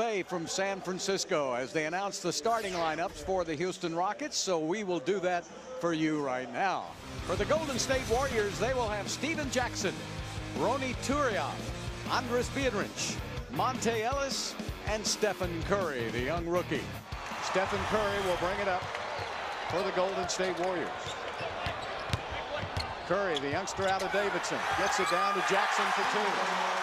Bay from San Francisco as they announce the starting lineups for the Houston Rockets, so we will do that for you right now. For the Golden State Warriors, they will have Stephen Jackson, Ronny Turiaf, Andris Biedrins, Monta Ellis, and Stephen Curry, the young rookie. Stephen Curry will bring it up for the Golden State Warriors. Curry, the youngster out of Davidson, gets it down to Jackson for two.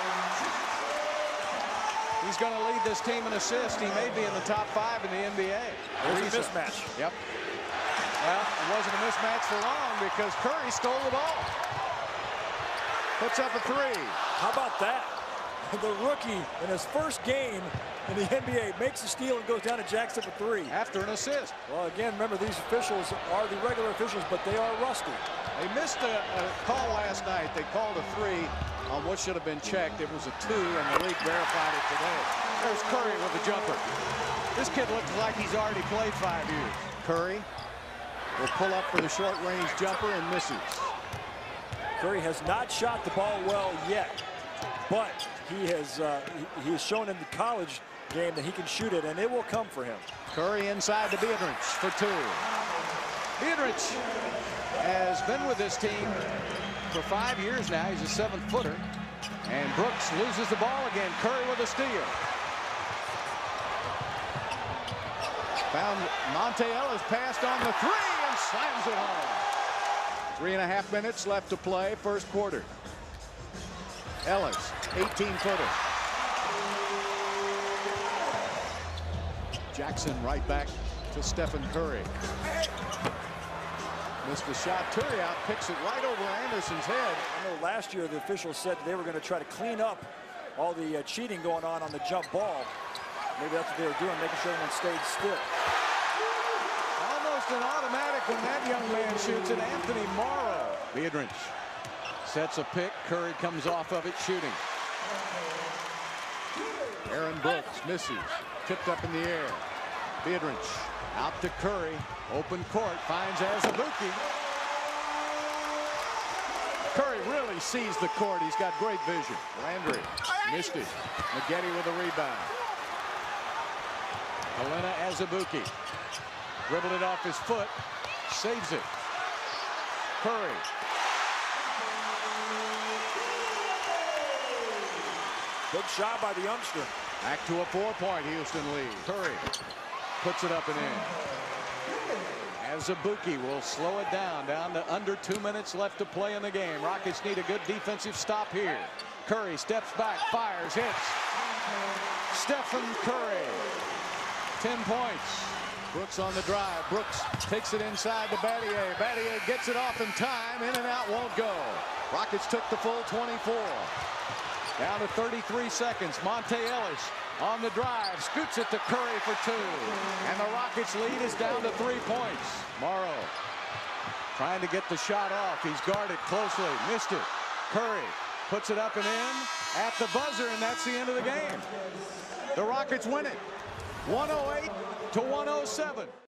He's going to lead this team in assists. He may be in the top 5 in the NBA. There's a mismatch. Yep. Well, it wasn't a mismatch for long because Curry stole the ball. Puts up a three. How about that? The rookie in his first game in the NBA makes a steal and goes down to Jackson for three. After an assist. Well, again, remember, these officials are the regular officials, but they are rusty. They missed a call last night. They called a three on what should have been checked. It was a 2, and the league verified it today. There's Curry with the jumper. This kid looks like he's already played 5 years. Curry will pull up for the short-range jumper and misses. Curry has not shot the ball well yet, but he has shown in the college game that he can shoot it, and it will come for him. Curry inside to Biedrins for 2. Biedrins has been with this team for 5 years now. He's a 7-footer. And Brooks loses the ball again. Curry with a steal. Found Monta Ellis, passed on the 3 and slams it home. 3.5 minutes left to play, first quarter. Ellis, 18-footer. Jackson right back to Stephen Curry. Missed the shot. Turiaf picks it right over Anderson's head. I know last year the officials said they were going to try to clean up all the cheating going on the jump ball. Maybe that's what they were doing, making sure everyone stayed still. Almost an automatic when that young man shoots it. Anthony Morrow. Biedrins sets a pick. Curry comes off of it shooting. Aaron Brooks misses. Tipped up in the air. Biedrins out to Curry. Open court. Finds Azubuike. Curry really sees the court. He's got great vision. Landry missed it. Maggette with a rebound. Helena Azubuike dribbled it off his foot. Saves it. Curry. Good shot by the youngster. Back to a 4-point Houston lead. Curry puts it up and in. Azubuike will slow it down to under 2 minutes left to play in the game. Rockets need a good defensive stop here. Curry steps back, fires, hits. Stephen Curry, 10 points. Brooks on the drive. Brooks takes it inside to Battier. Battier gets it off in time. In and out won't go. Rockets took the full 24. Down to 33 seconds. Monta Ellis on the drive. Scoots it to Curry for 2. And the Rockets lead is down to 3 points. Morrow trying to get the shot off. He's guarded closely. Missed it. Curry puts it up and in at the buzzer, and that's the end of the game. The Rockets win it. 108 to 107.